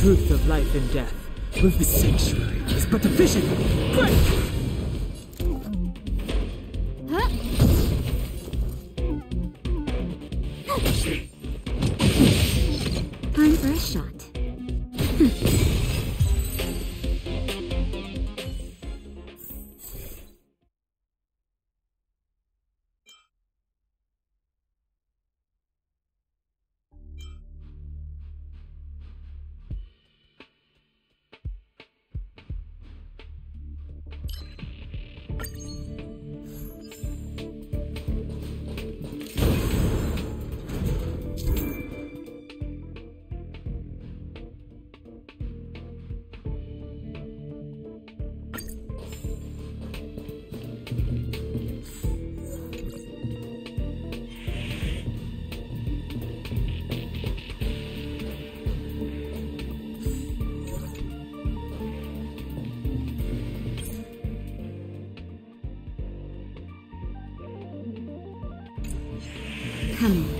truth of life and death. With the sanctuary is but a vision. Break! Huh? Time for a shot. Come on.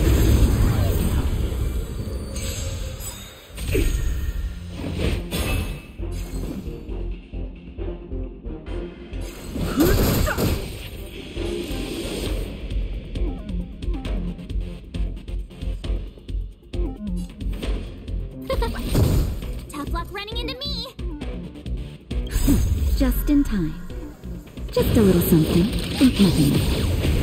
Tough luck running into me. Just in time. Just a little something. Think nothing.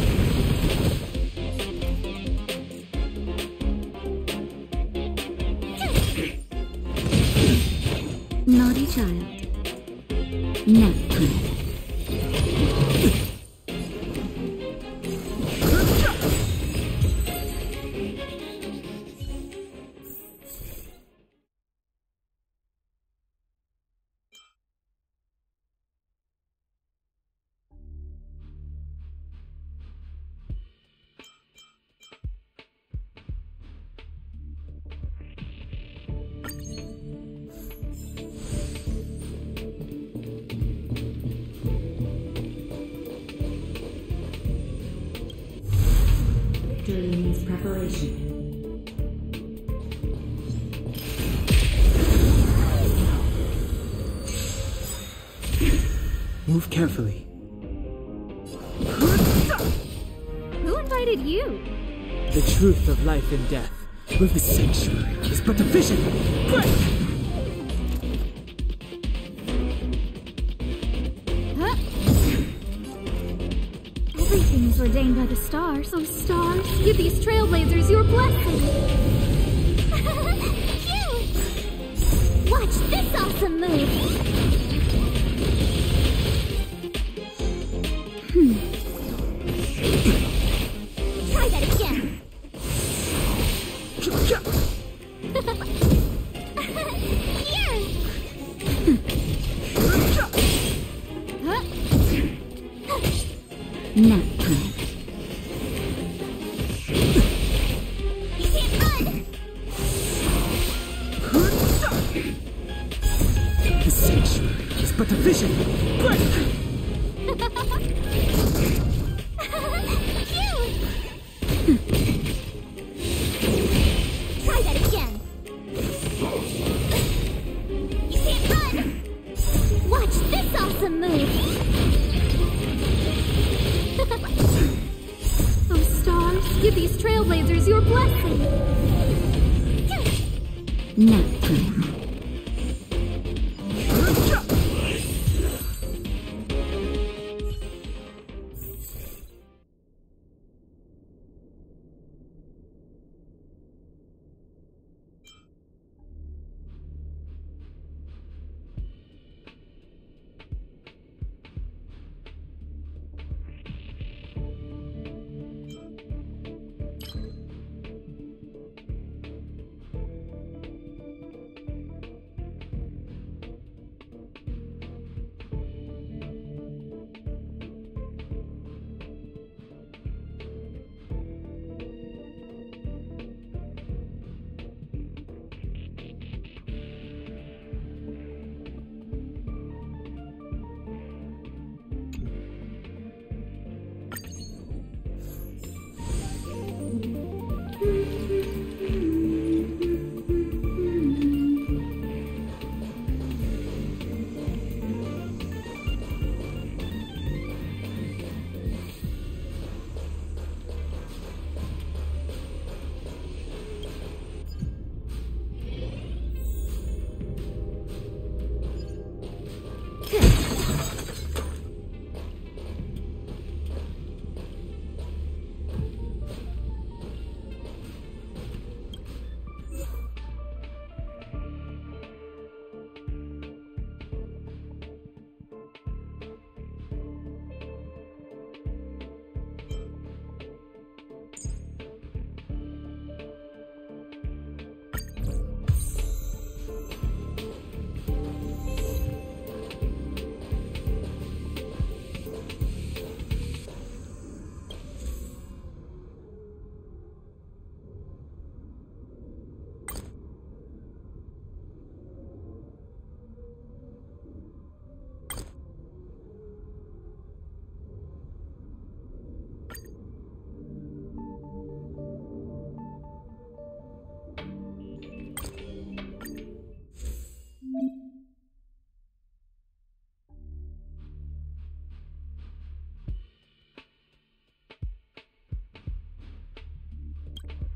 Naughty child. Nap time. Victory needs preparation. Move carefully. Who invited you? The truth of life and death. With the sanctuary is but a vision. Break! Huh? Everything is ordained by the stars. Oh, stars, give these trailblazers your blessing. Cute! Watch this awesome move. Try that again. Here! Huh? Nap time. You can't run! The sanctuary is but a vision. Break! Try that again. You can't run! Watch this awesome move. Oh, stars, give these trailblazers your blessing. Nap time.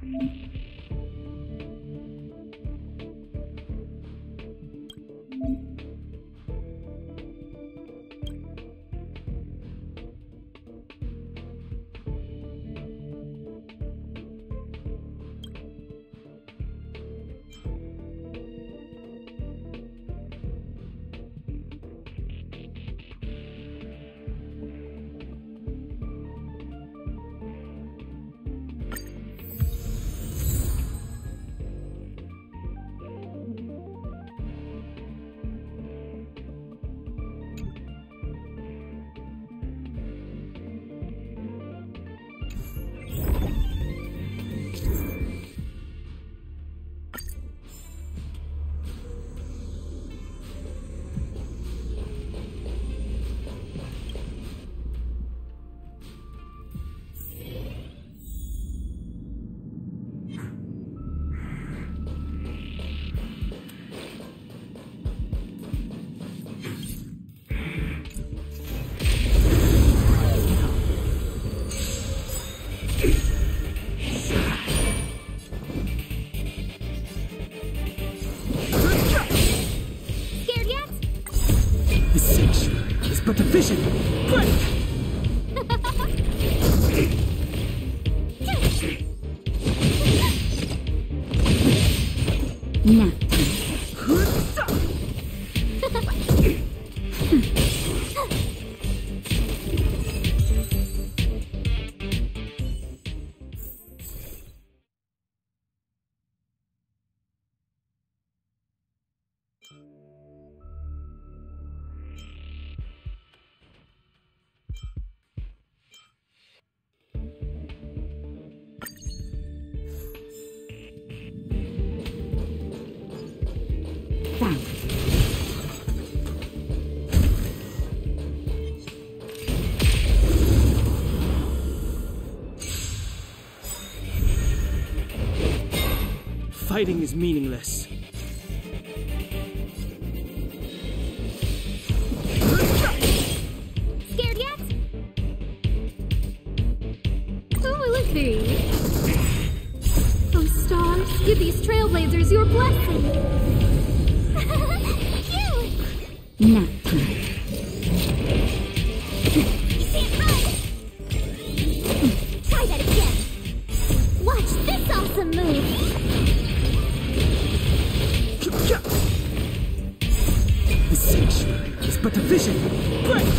but the vision! Break! Now. Fighting is meaningless. Scared yet? Who will it be? Oh, stars, give these trailblazers your blessing. Cute! Nap time. You can't run! Try that again! Watch this awesome move! The sanctuary is but a vision. Break!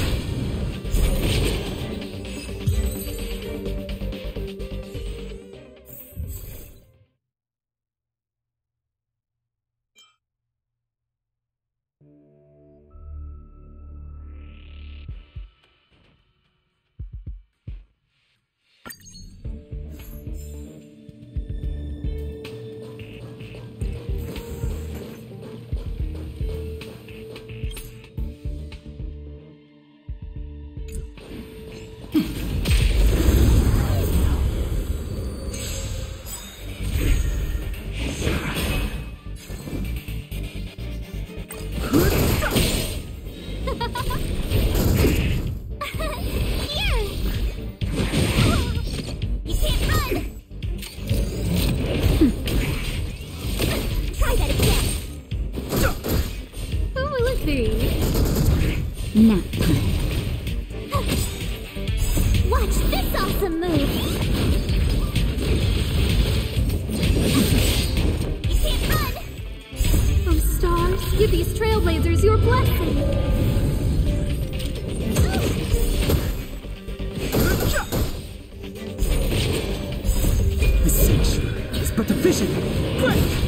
Nap time. Watch this awesome move! You can't run! Oh, stars, give these trailblazers your blessing. The sanctuary is but a vision. Break!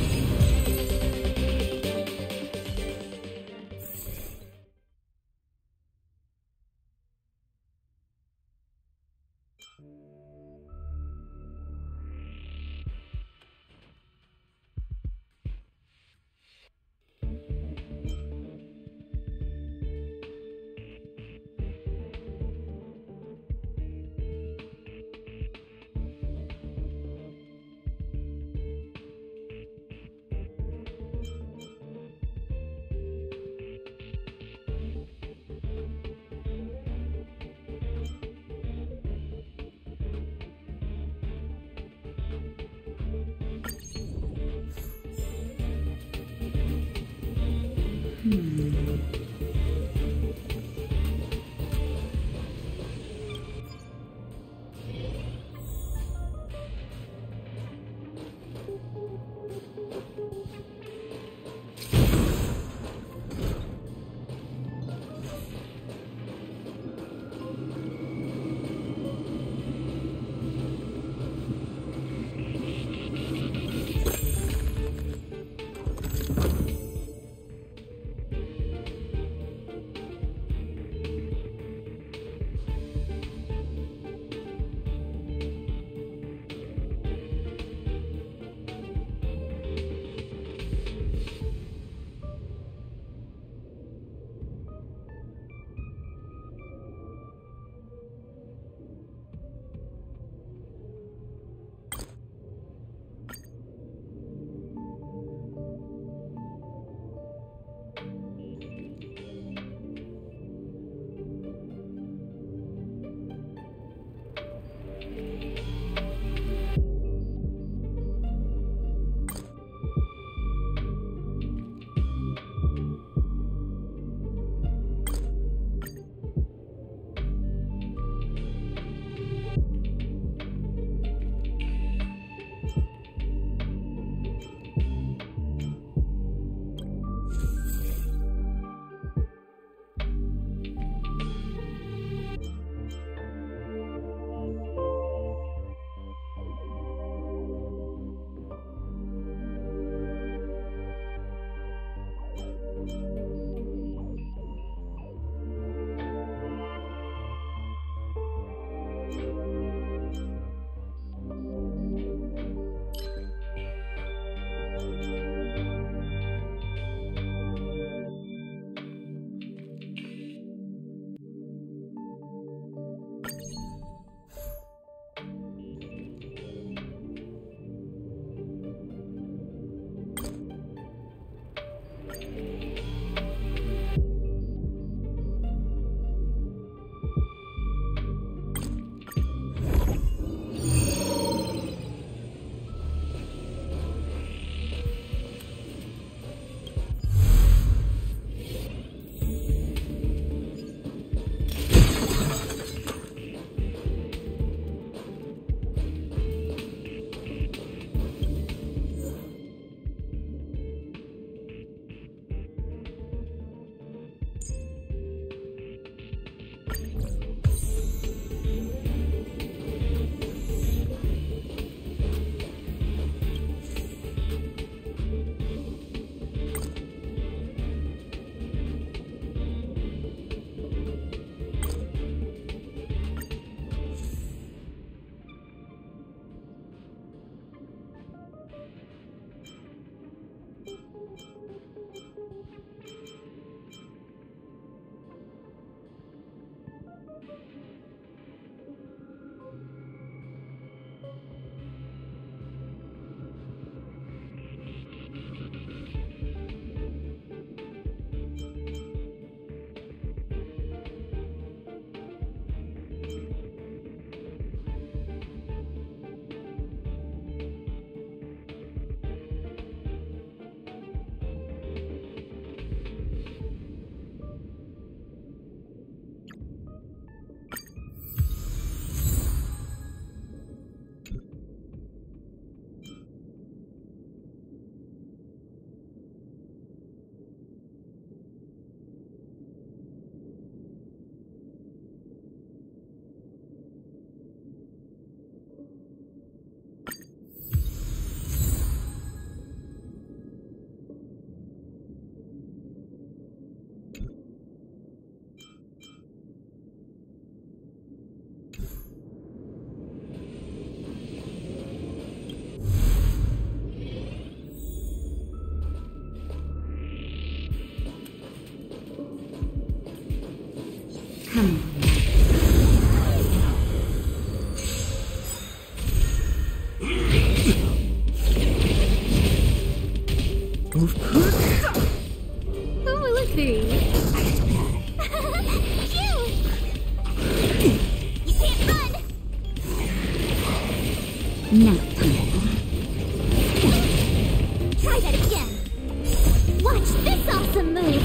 Who will it be? You can't run! Nap time. Try that again! Watch this awesome move!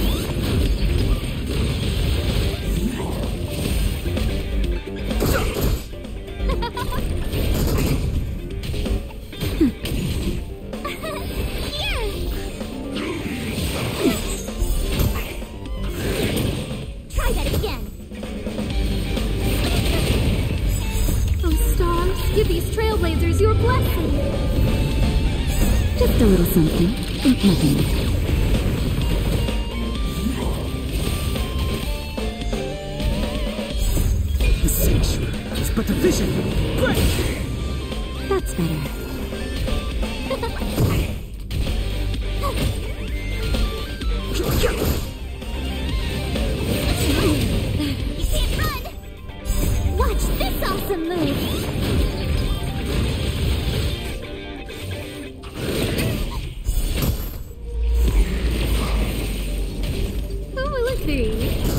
Try that again! Oh, stars, give these trailblazers your blessing! Just a little something. Ain't nothing. The sanctuary is but a vision. Break! That's better. You can't run! Watch this awesome move! Who will it be?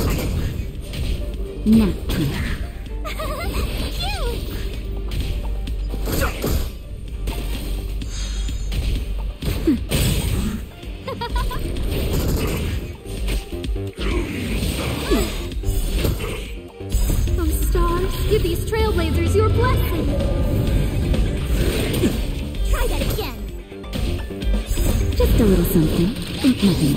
Nap time. Oh, stars, give these trailblazers your blessing! Try that again! Just a little something. Ain't nothing.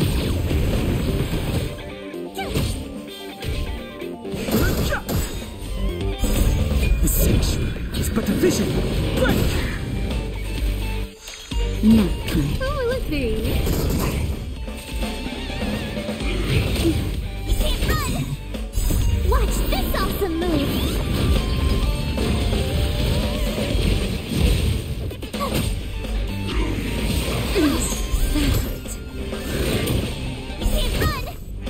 The sanctuary is but a vision. Break! Nap time. Who will it be? You can't run! Watch this awesome move! You can't run!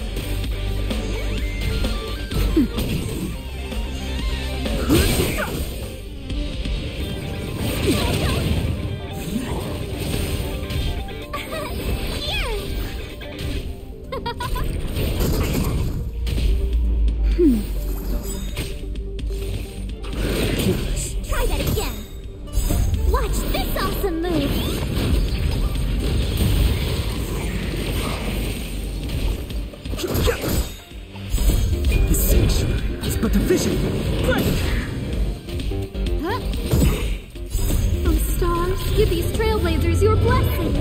Try that again! Watch this awesome move! The sanctuary is but a vision. Break! Oh, stars, give these trailblazers your blessing!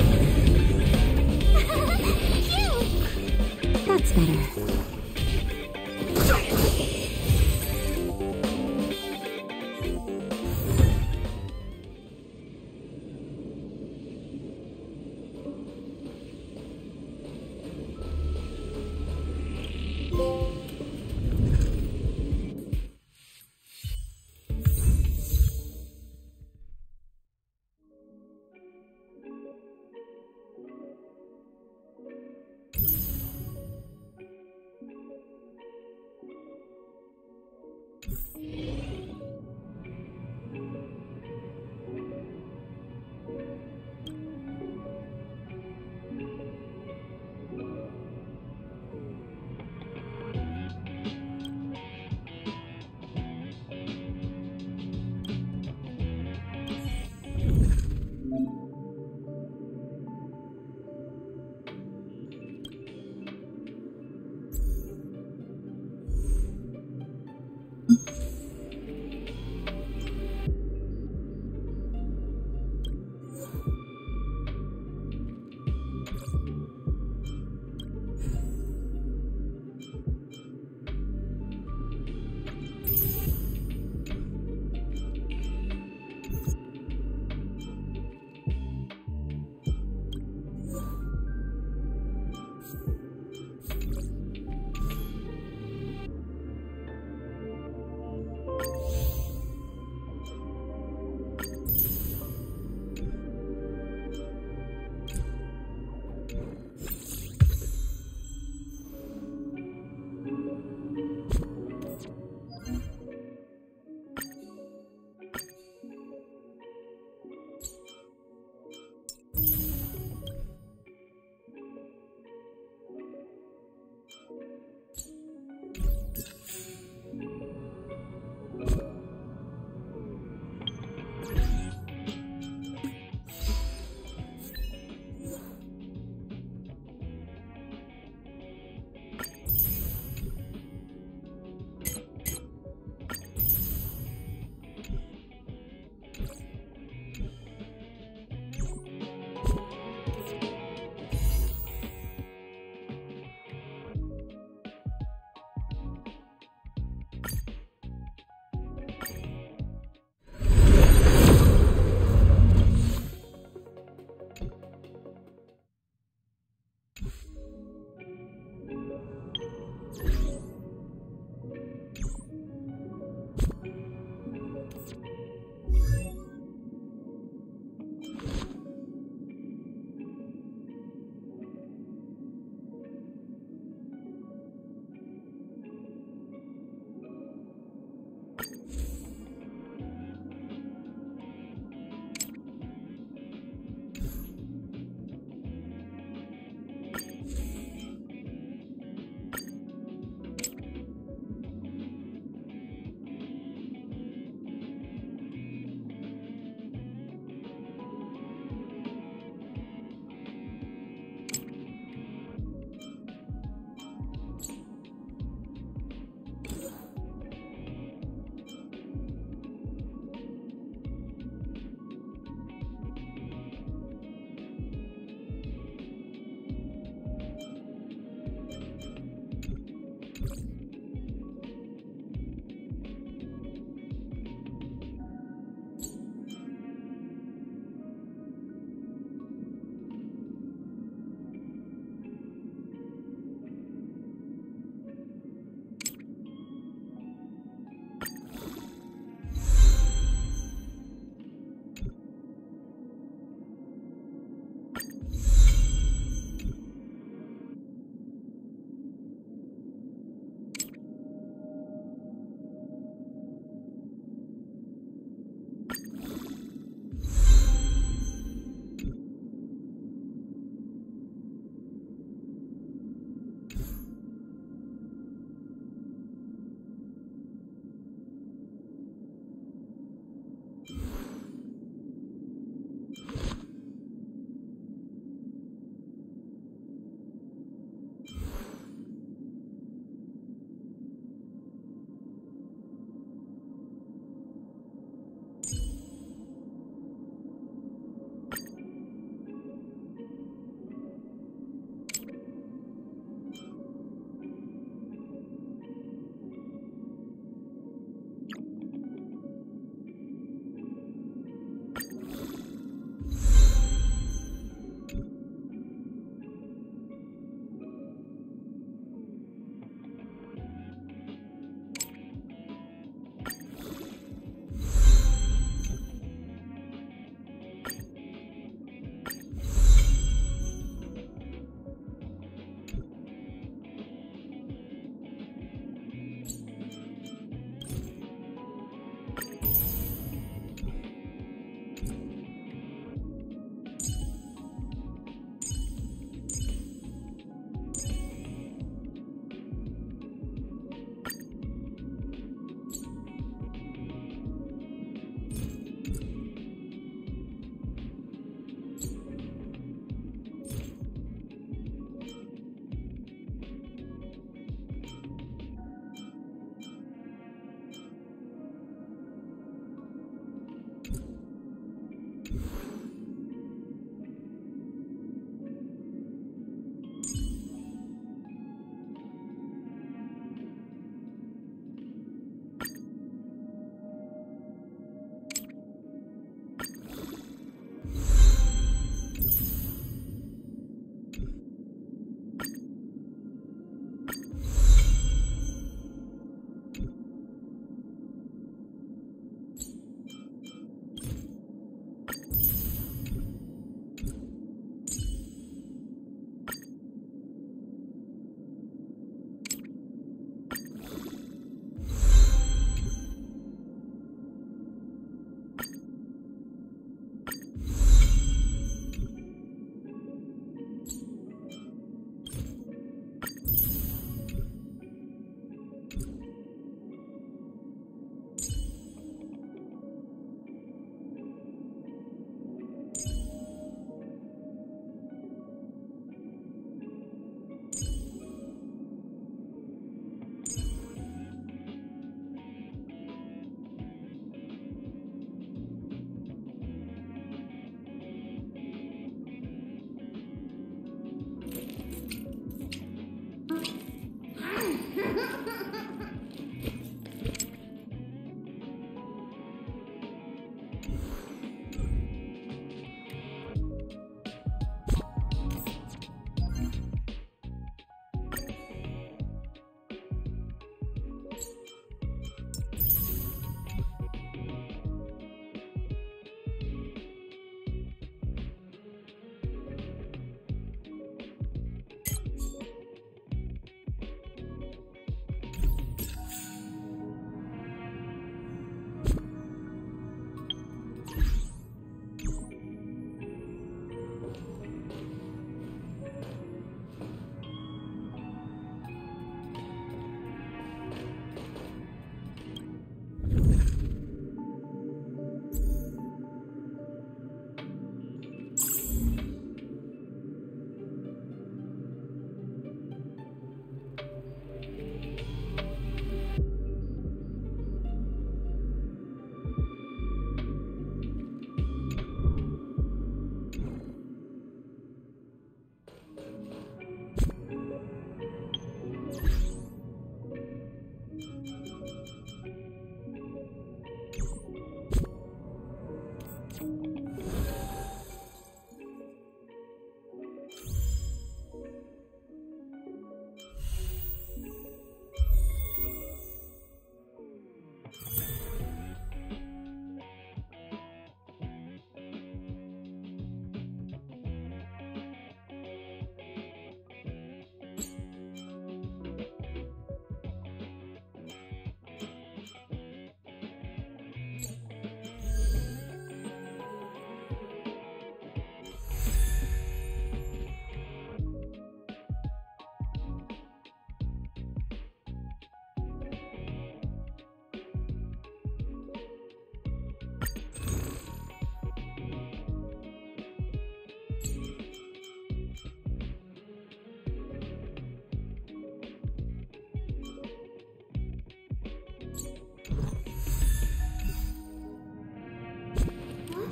That's better.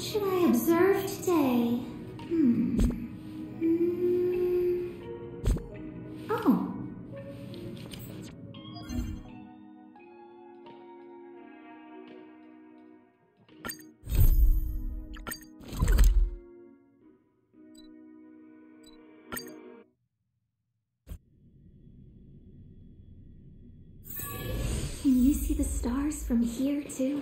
should I observe today? Oh. Can you see the stars from here too?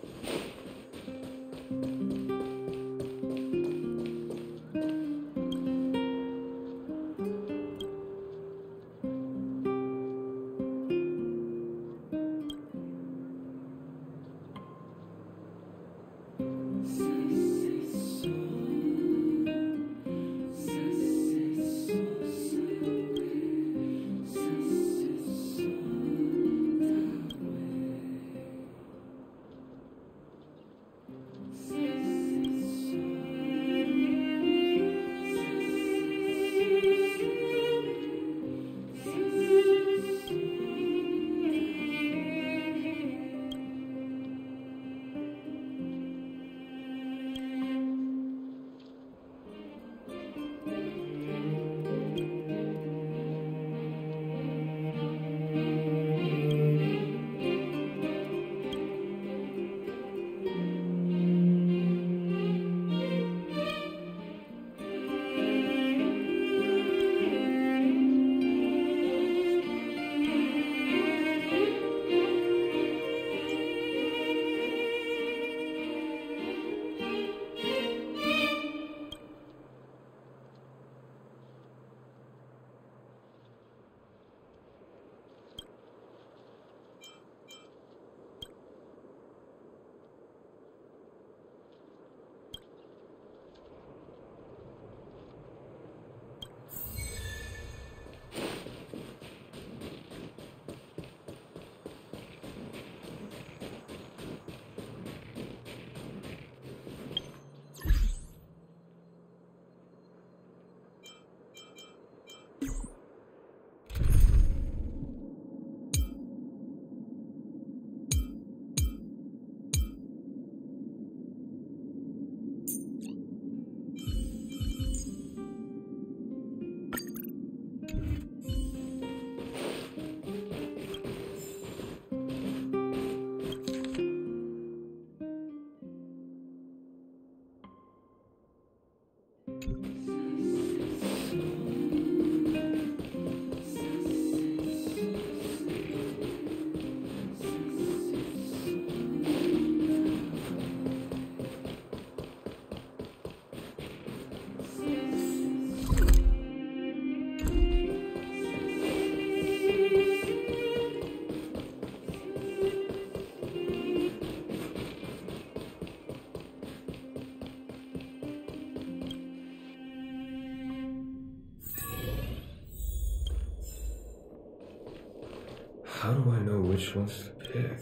How do I know which ones to pick?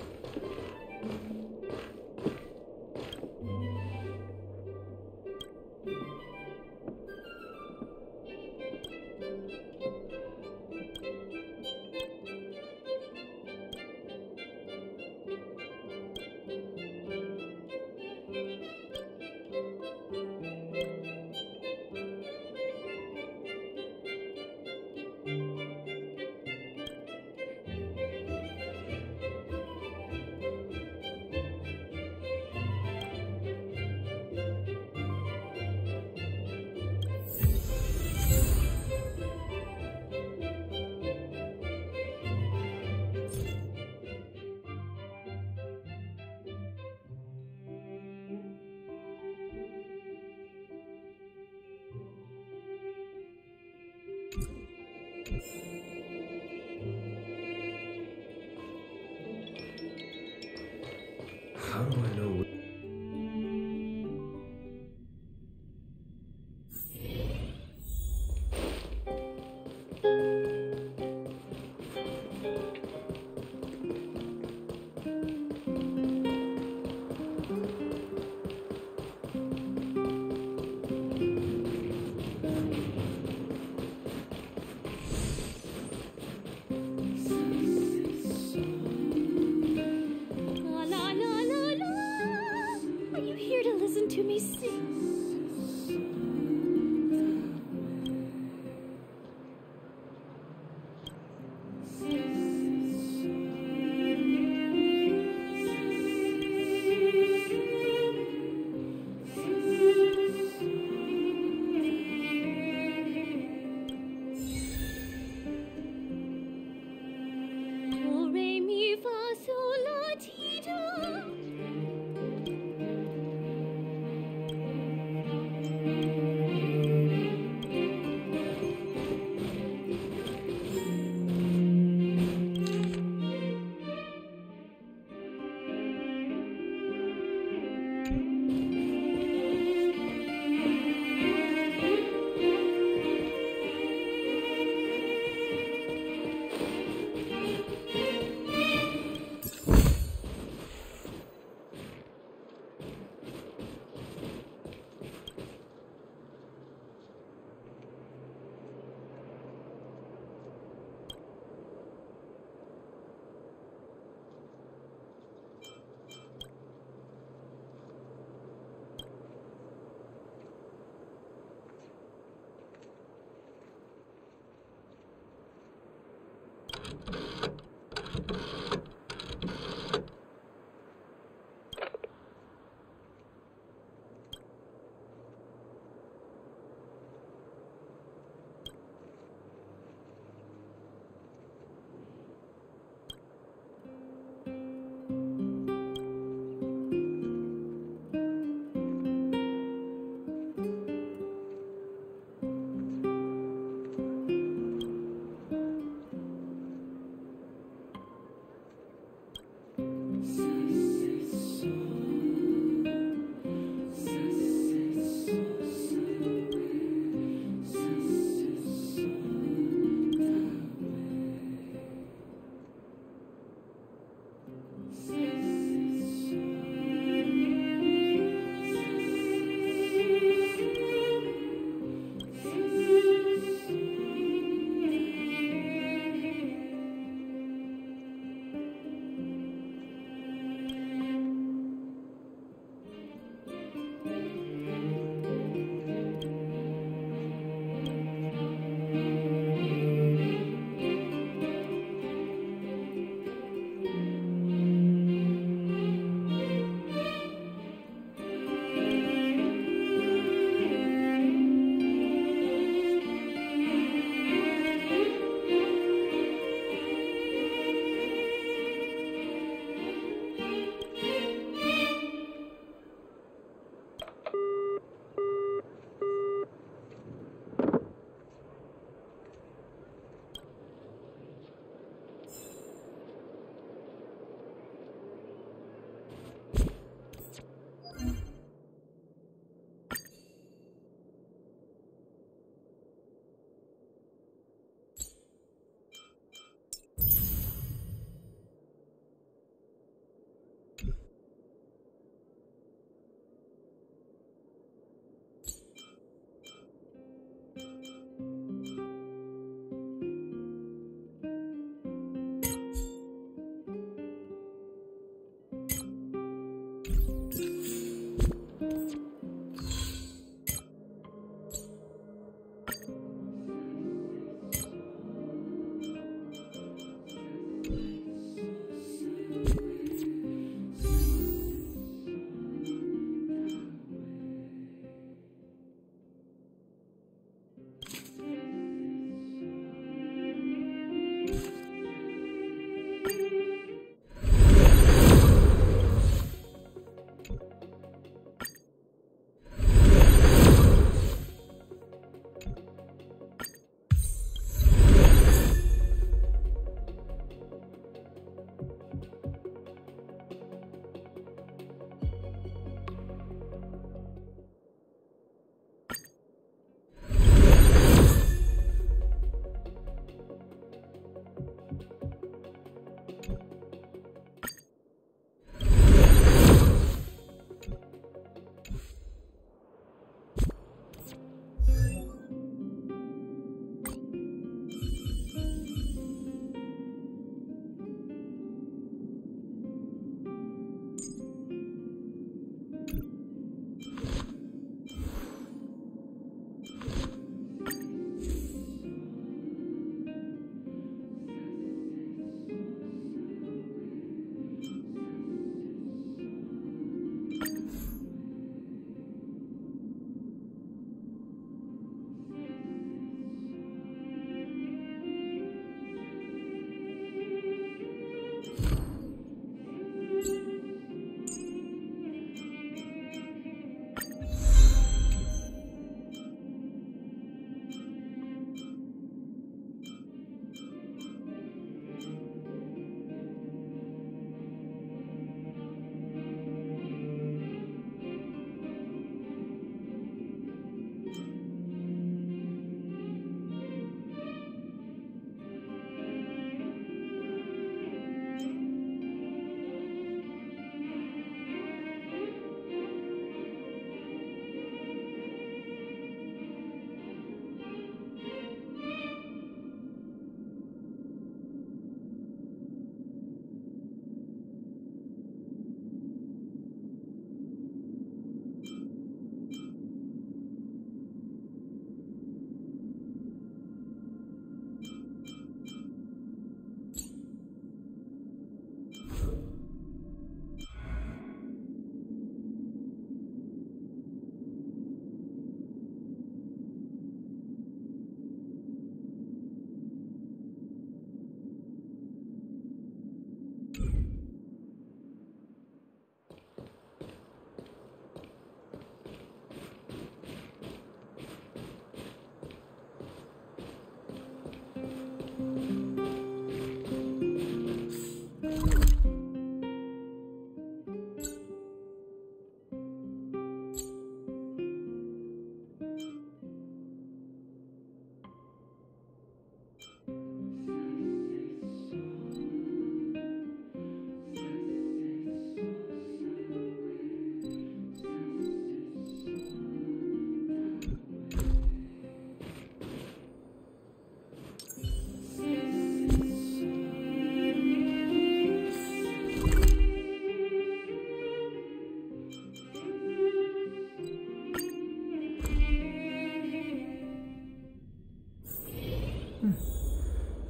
How do I know? La la la la la.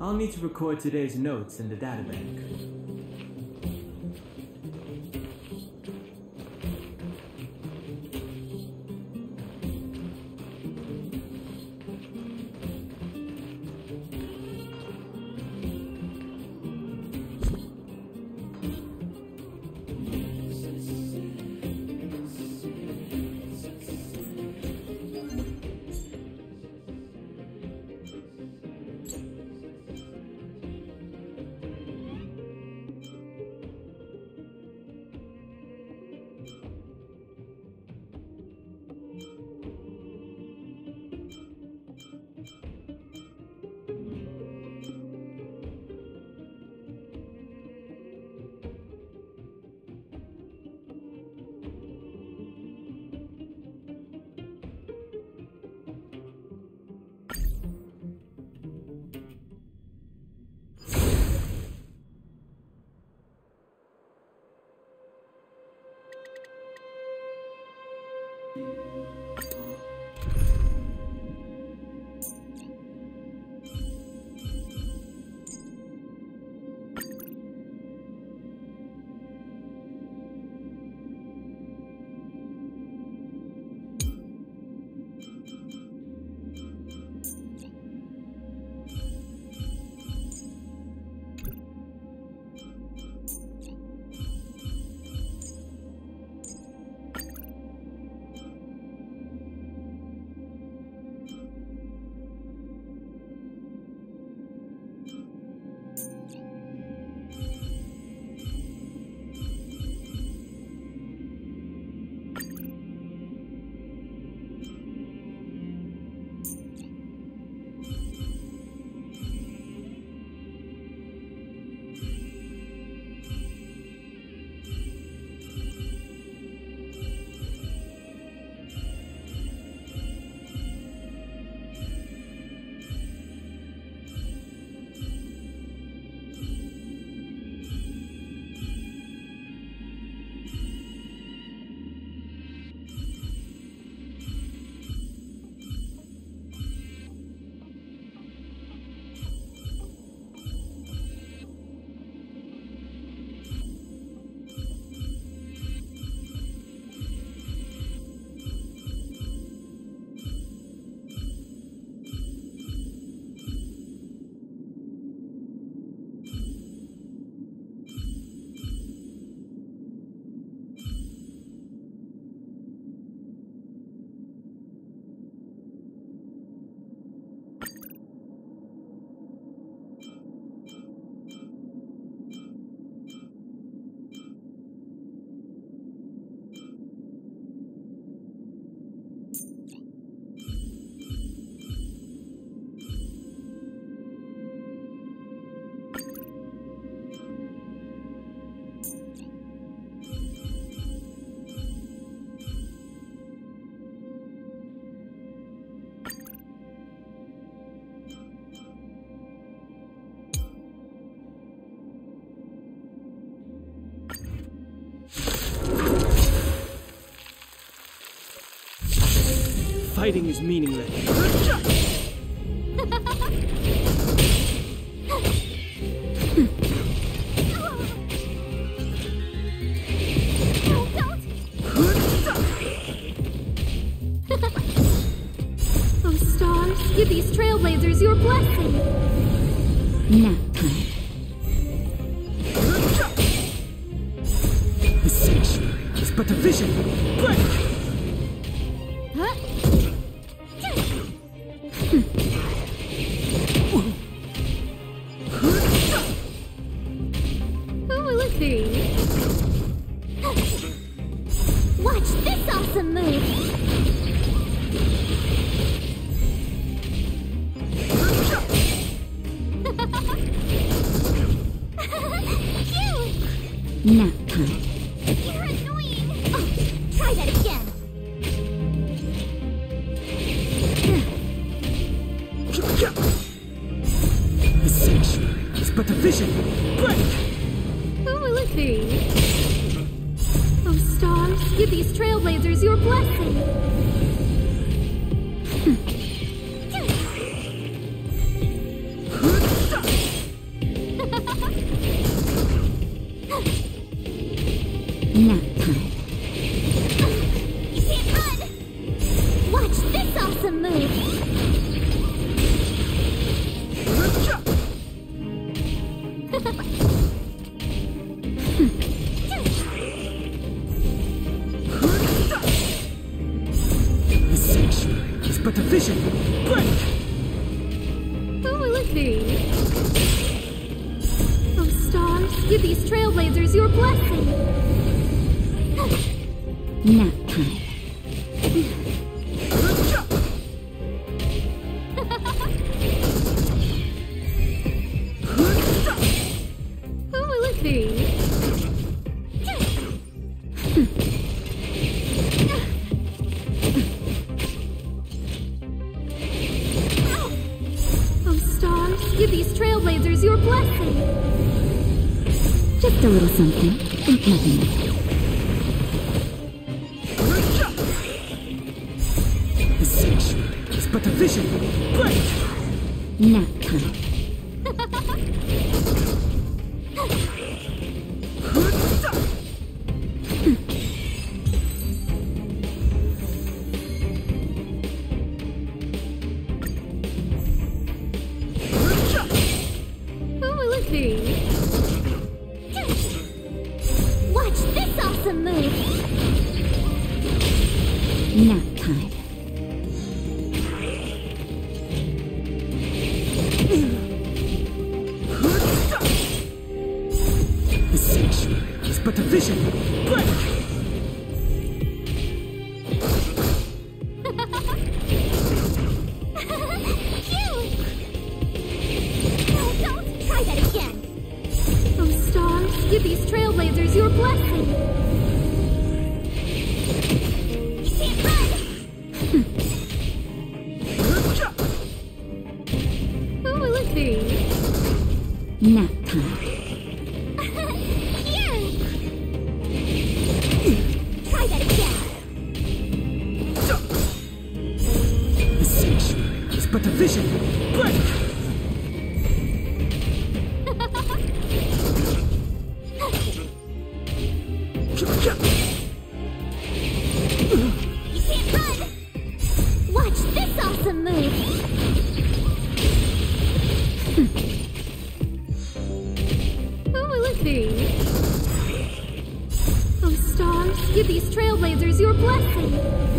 I'll need to record today's notes in the databank. Fighting is meaningless. Oh, stars, give these trailblazers your blessing. Nap time. The sanctuary is but a vision. Break! Who will it be? Watch this awesome move! Cute! Nap time. You're annoying! Oh, try that again! The sanctuary is but a vision. Break! Who will it be? Oh, stars, give these trailblazers your blessing. Nap time. You can't run! Watch this awesome move! The sanctuary is but a vision. Break! Who will it be? Oh, stars, give these trailblazers your blessing. Nap time. Who will it be? Oh, stars, give these trailblazers your blessing. Just a little something. Think nothing of it. The sanctuary is but a vision. Break! Nap time. Who will it be? Watch this awesome move! Nap time. The sanctuary is but a vision. Break! Phew! No, don't try that again! Oh, stars, give these trailblazers your blessing. You can't run! Who will it be? Nap time. Here! Try that again! The sanctuary is but a vision. Break! You can't run! Watch this awesome move! Who will it be? Oh, stars, give these trailblazers your blessing.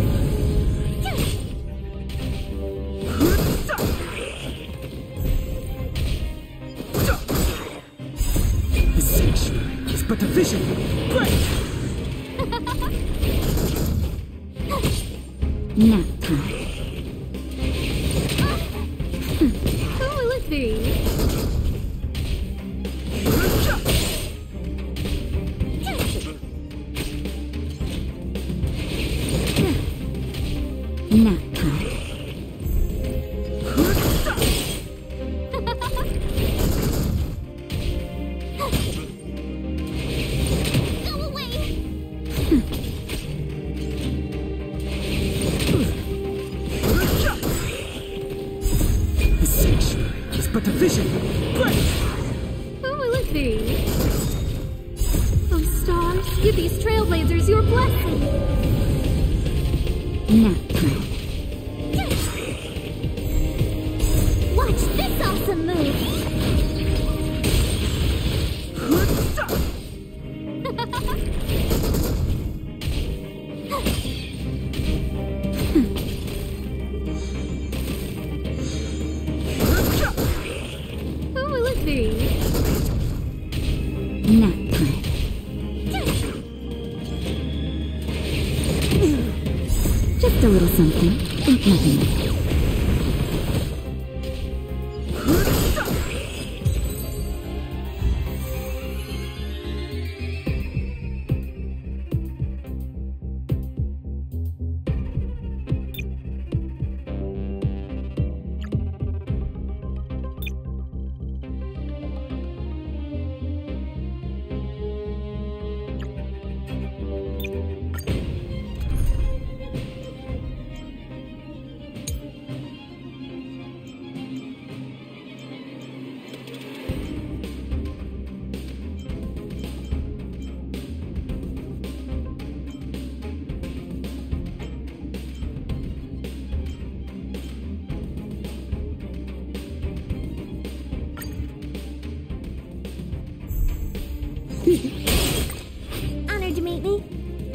The sanctuary is but a vision. Break! Nap time. Who will it be? Nap time. Go away! The sanctuary is but a vision. Break! Who will it be? Oh, stars, give these trailblazers your blessing. Nap time. Watch this awesome move! Who will it be? Nap time. Just a little something. Think nothing of it. Honored to meet me.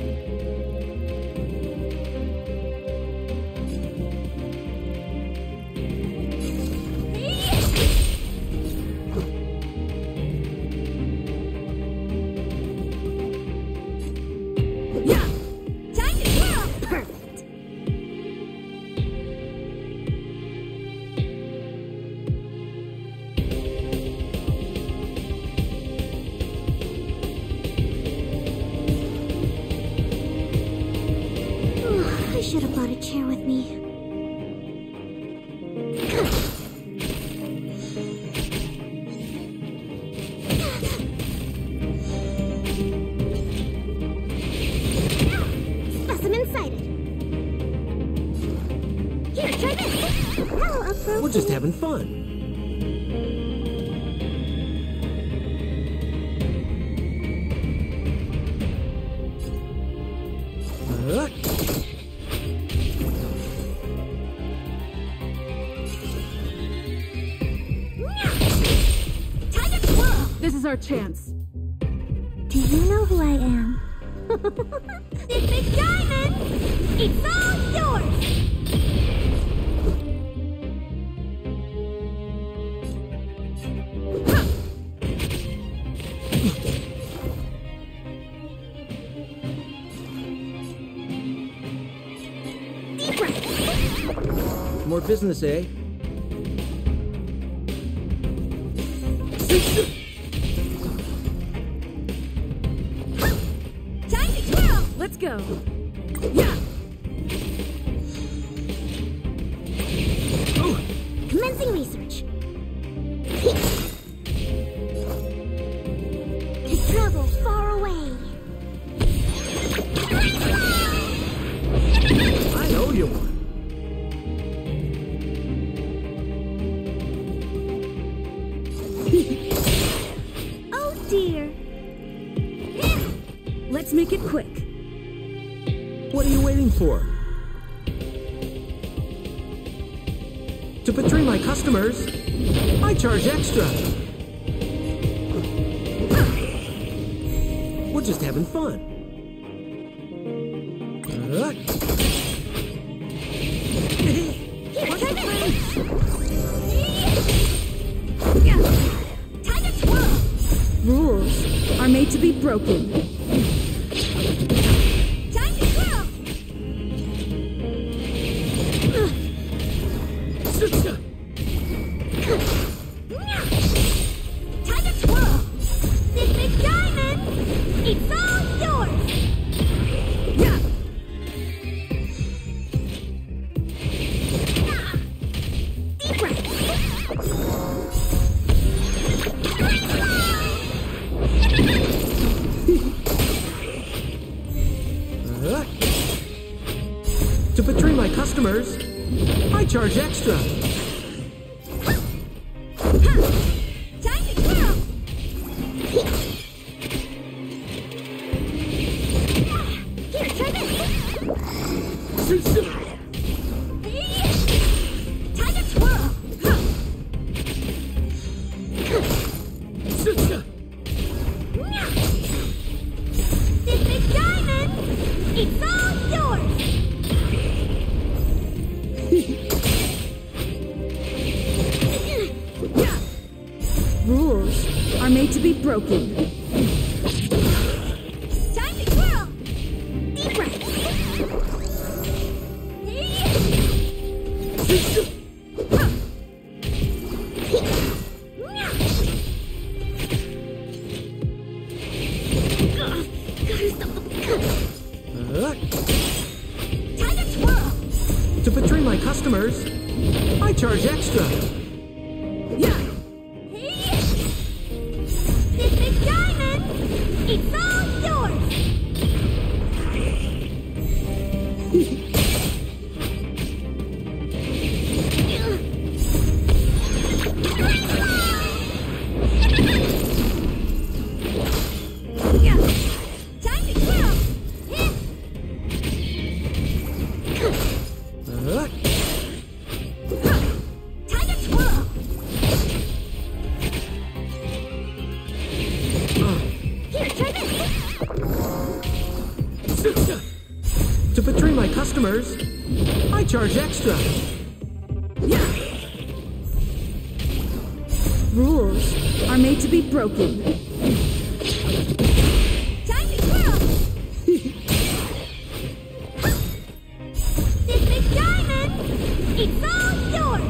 I should have brought a chair with me. Specimen sighted. Here, try this. How appropriate. We're just having fun. This is our chance. Do you know who I am? This big diamond! It's all yours! Deep breath. More business, eh? Time to twirl! Let's go. Yeah. Commencing research. To travel far away. I know you want. Oh dear. Let's make it quick. What are you waiting for? To betray my customers, I charge extra. We're just having fun. Here, try this. Time to twirl. Rules are made to be broken. Time to twirl. Time to twirl. This big diamond, it's all yours. Yeah. Deep breath. To betray my customers, I charge extra. Time to twirl. Here, try this. Time to twirl. This big diamond, it's all yours. Rules are made to be broken. Time to twirl. Deep breath. Time to twirl. To betray my customers, I charge extra. Yeah. This big diamond, it's all yours. Time to twirl. Time to twirl. my customers, I charge extra. Rules are made to be broken. Time to twirl! This big diamond, it's all yours!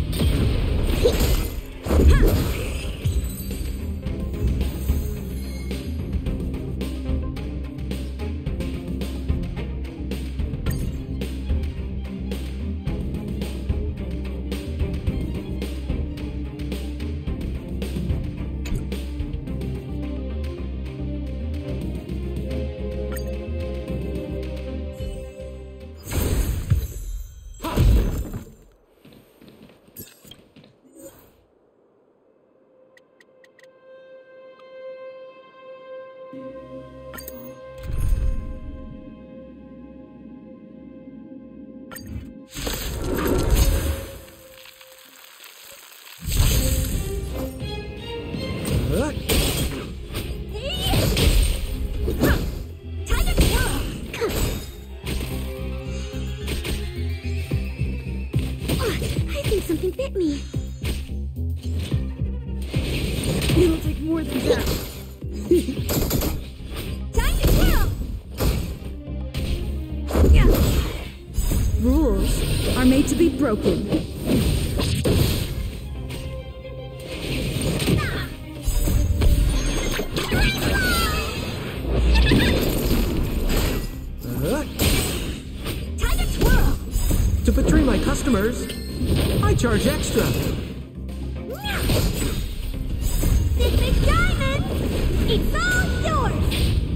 Something bit me. It'll take more than that. Time to twirl! Rules are made to be broken. Time to twirl! To betray my customers, I charge extra. This big diamond, it's all yours!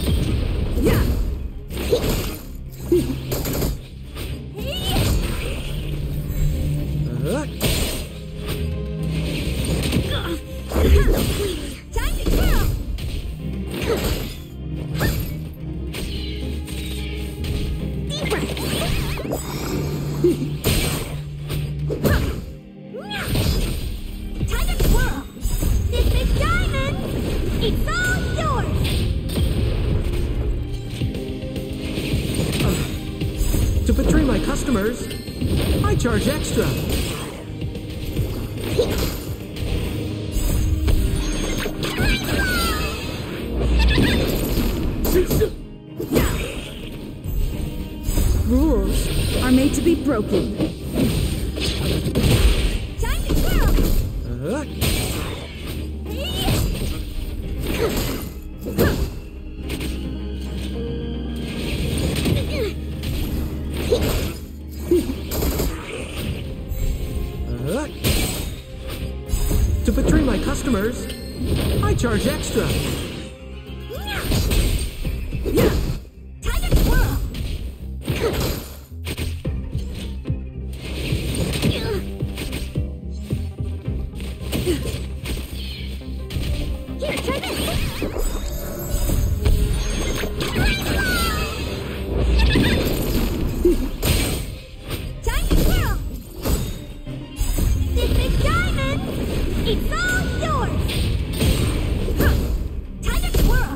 Time to twirl! Deep breath! Time to twirl! This big diamond, it's all yours! To betray my customers, I charge extra. Rules are made to be broken. Time to twirl! To betray my customers, I charge extra. Time to twirl! Here, try this! Time to twirl! This big diamond, it's all yours! Time to twirl!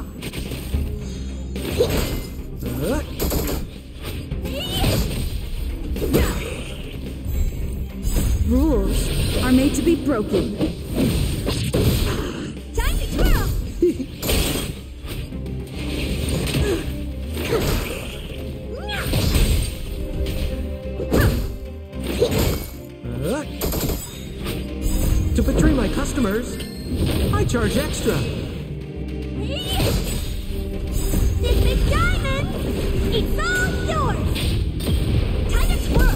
Rules are made to be broken. Time to twirl! To betray my customers, I charge extra. This big diamond, it's all yours! Time to twirl!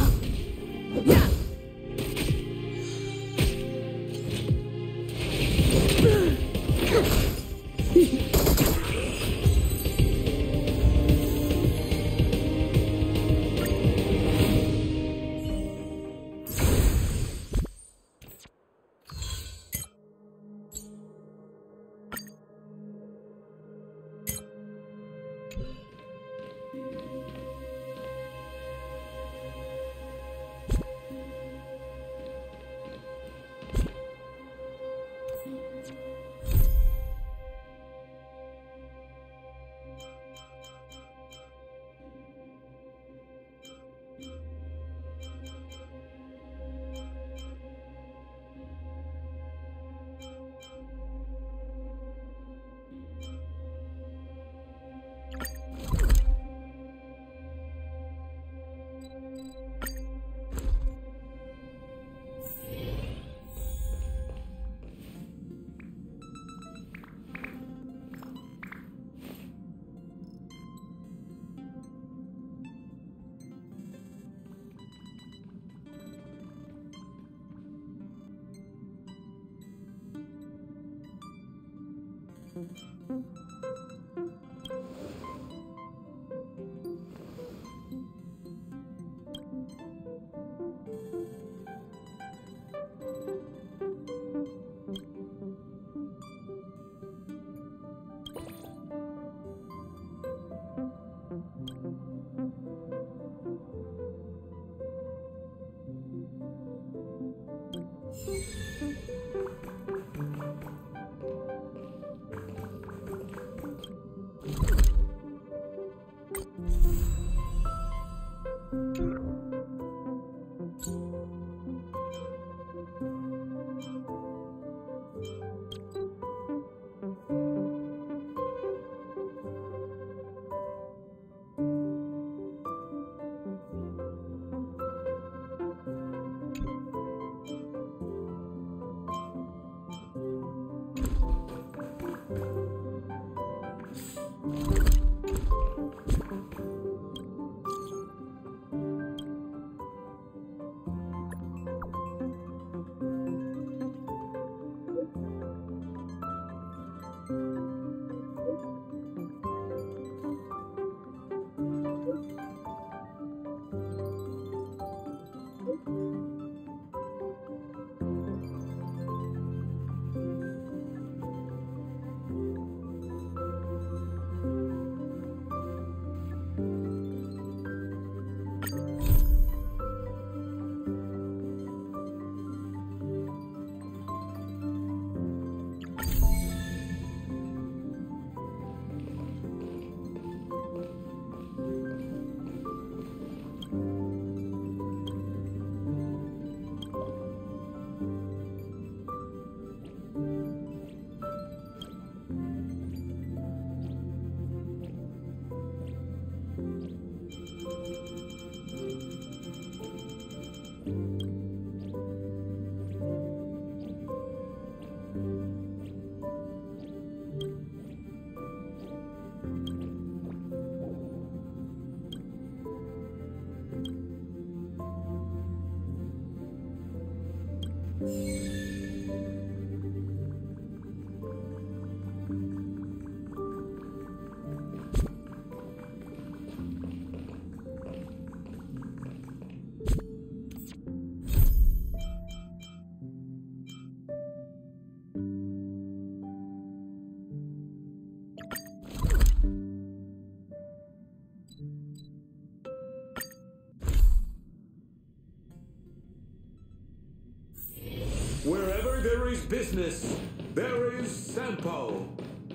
Wherever there is business, there is Sampo.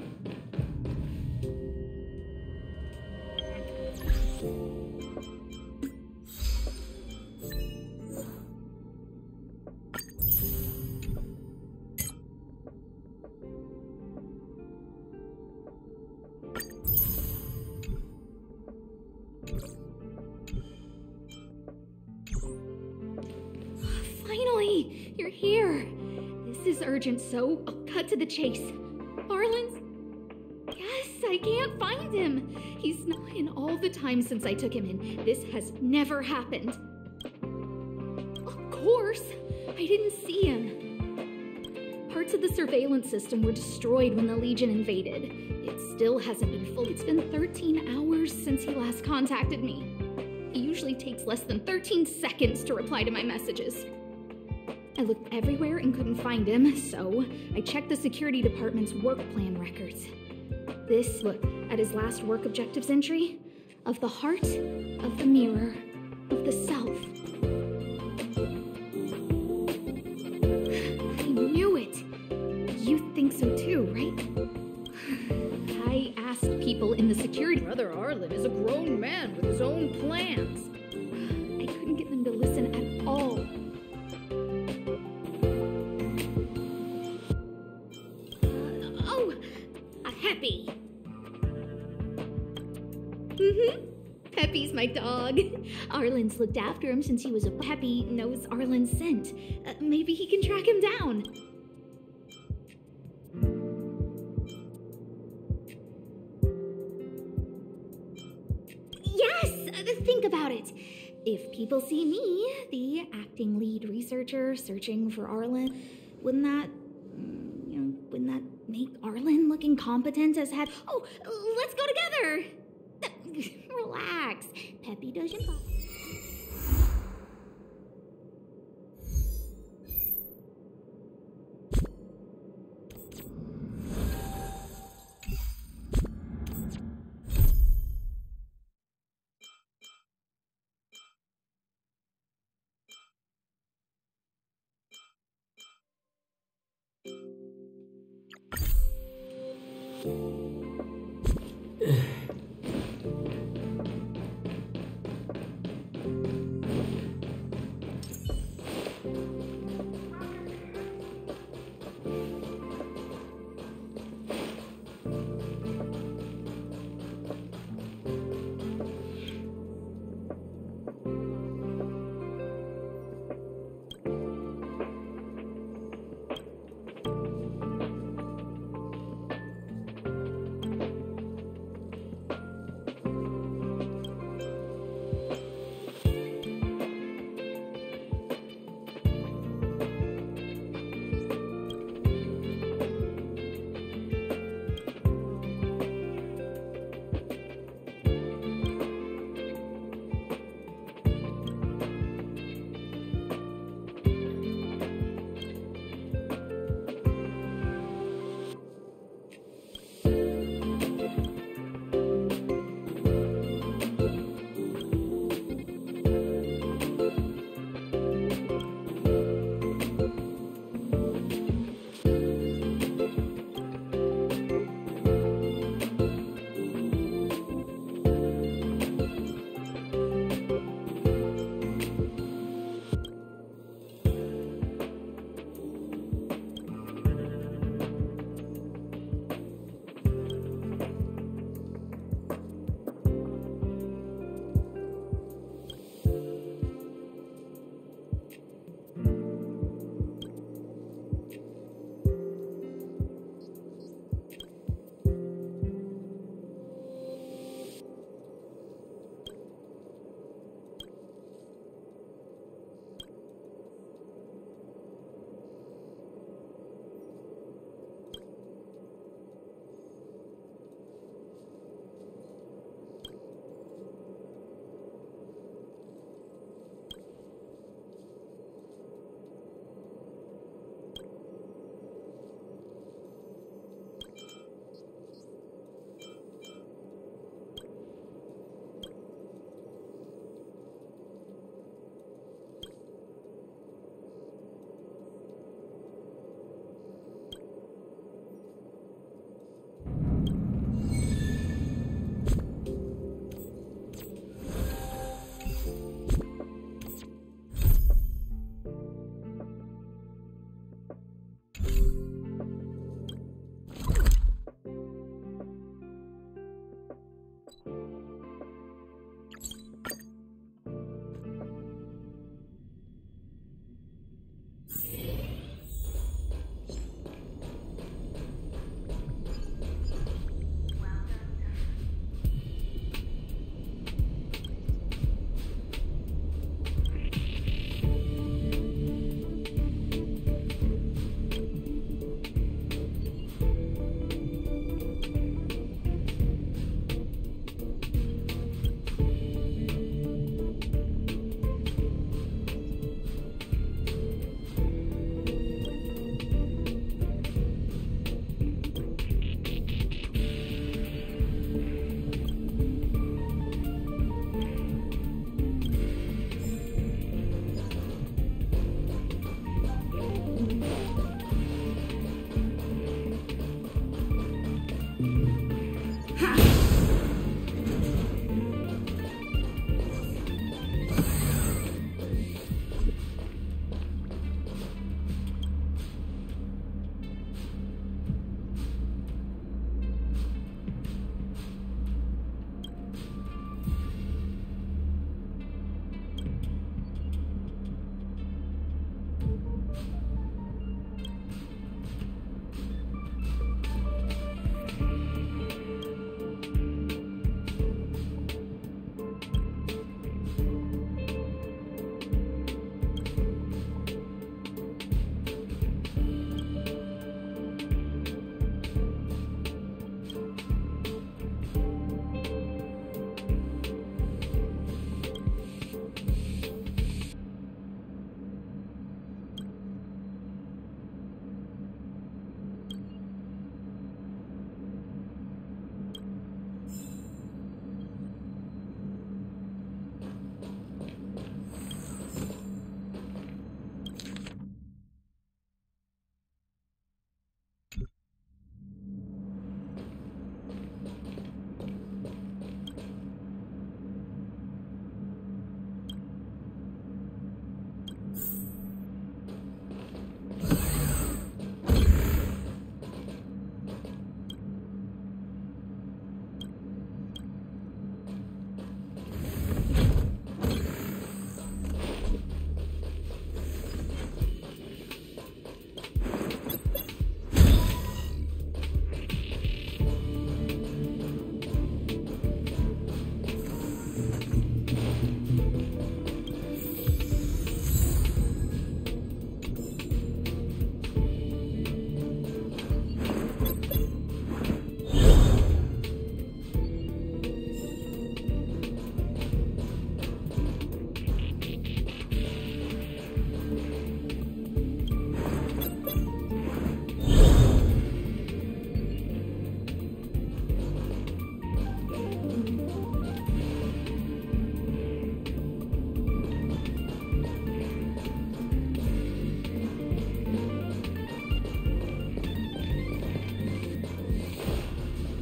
Finally! You're here! This is urgent, so I'll cut to the chase. Arlen's? Yes, I can't find him! He's not in all the time since I took him in. This has never happened. Of course! I didn't see him. Parts of the surveillance system were destroyed when the Legion invaded. It still hasn't been full. It's been 13 hours since he last contacted me. He usually takes less than 13 seconds to reply to my messages. I looked everywhere and couldn't find him, so I checked the security department's work plan records. This, look at his last work objectives entry: of the heart, of the mirror, of the self. I knew it! You think so too, right? I asked people in the security— Brother Arlen is a grown man with his own plans. I couldn't get them to listen at all. Peppy. Peppy's my dog. Arlen's looked after him since he was a Peppy. Knows Arlen's scent. Maybe he can track him down. Yes! Think about it. If people see me, the acting lead researcher searching for Arlen, wouldn't that make Arlen looking competent as head. Oh, let's go together! Relax. Peppy doesn't bother.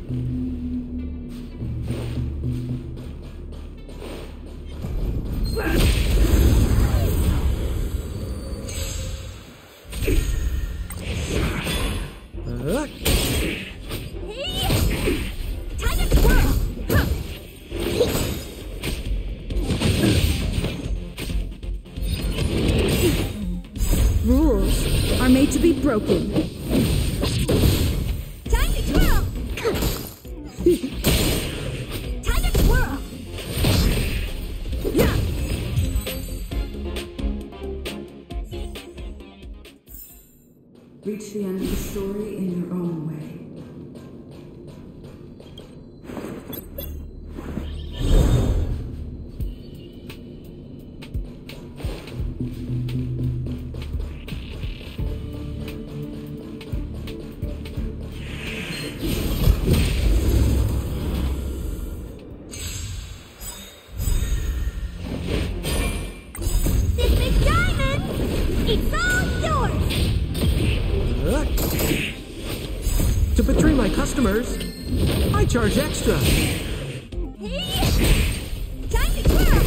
Rules are made to be broken. Time to twirl! Time to twirl! Yeah. Reach the end of the story in your own way. This big diamond! It's all yours! To betray my customers, I charge extra. Time to twirl!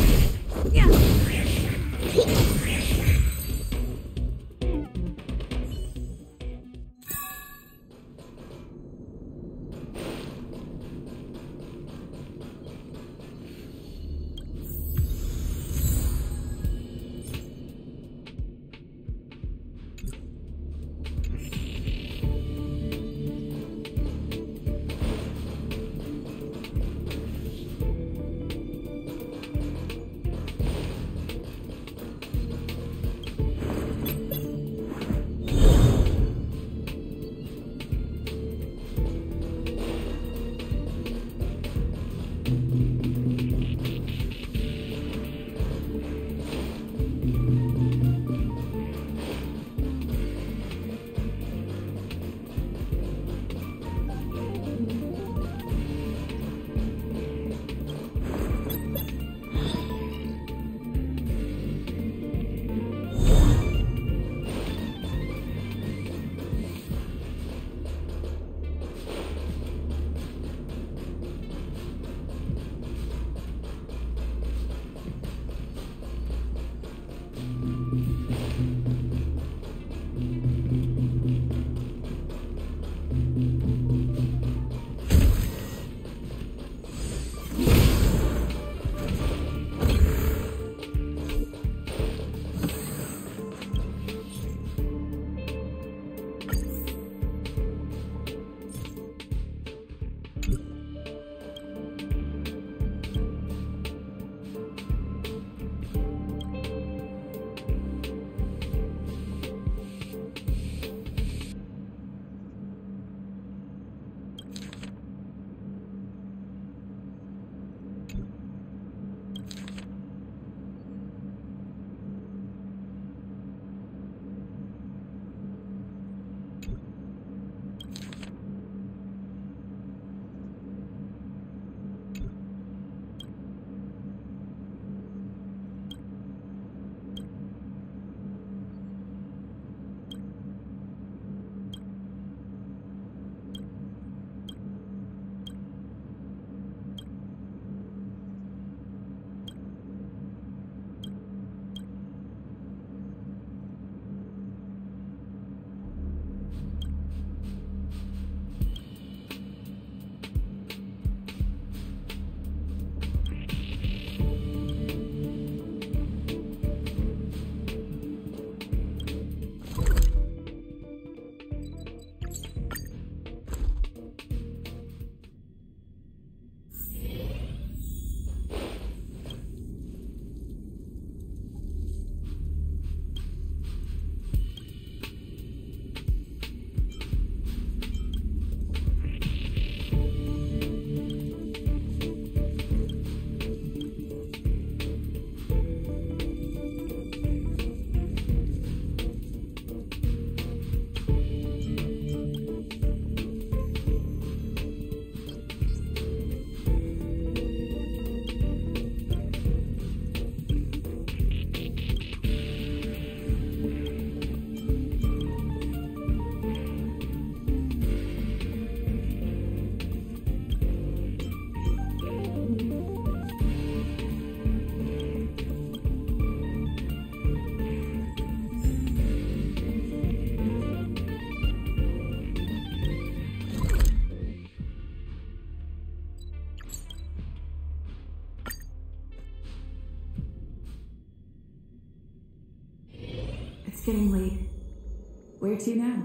It's getting late. Where to now?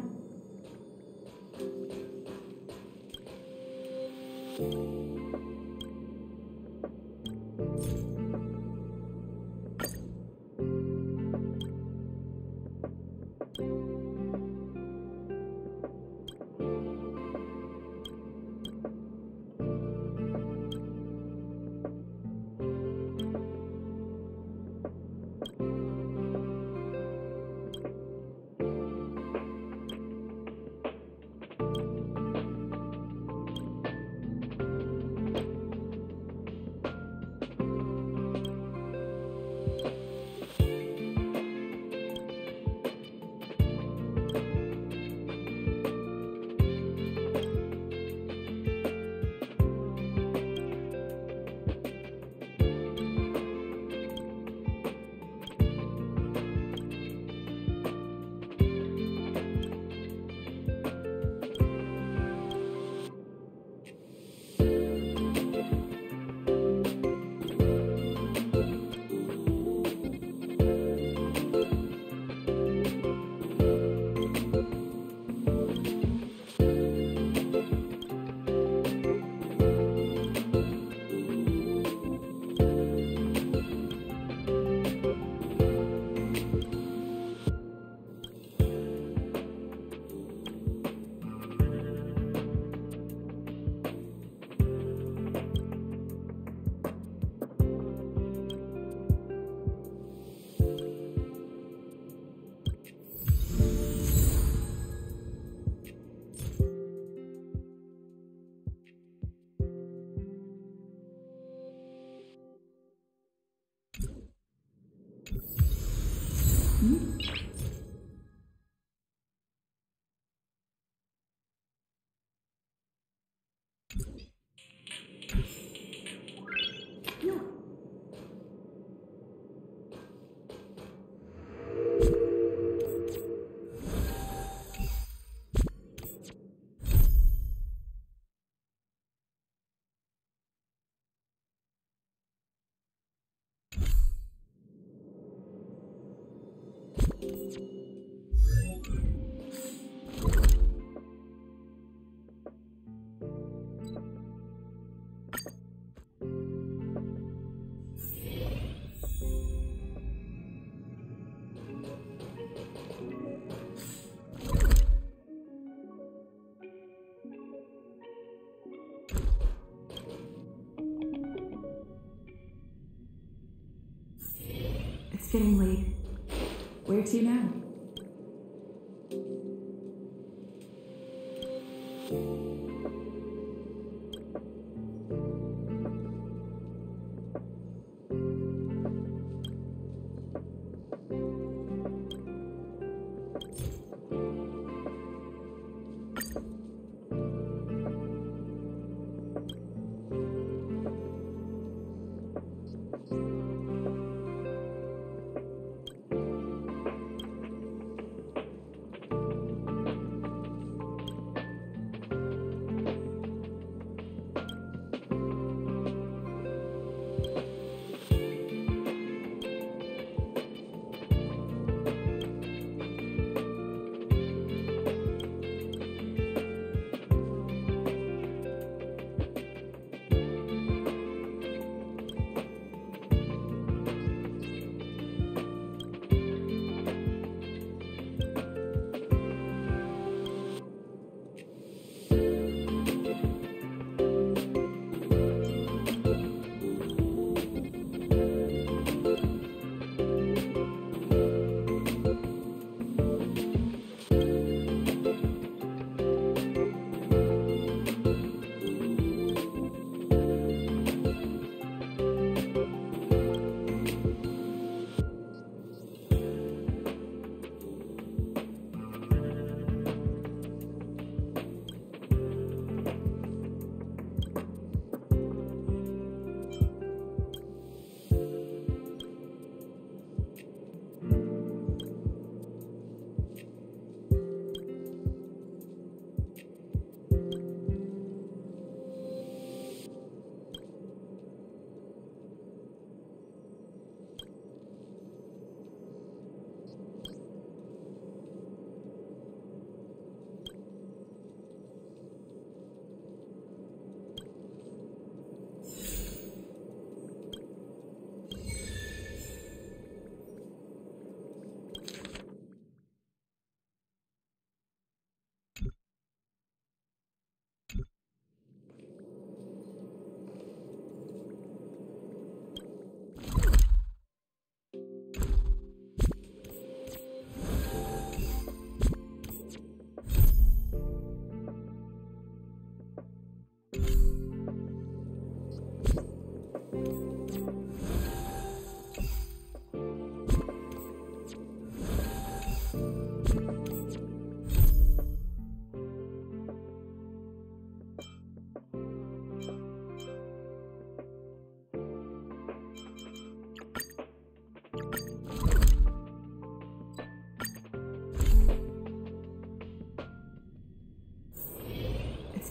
It's getting late. Where to now?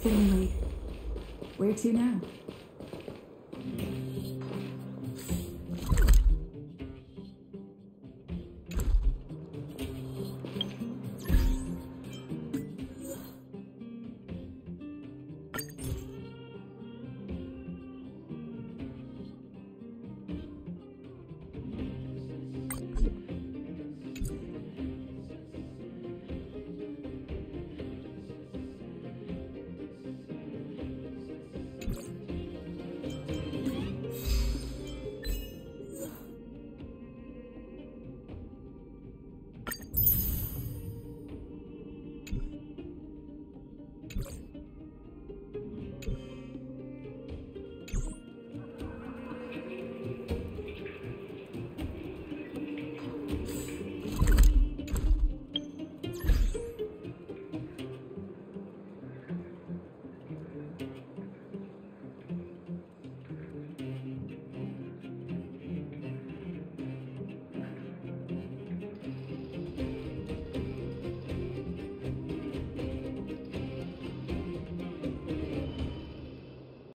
getting late. Where to now?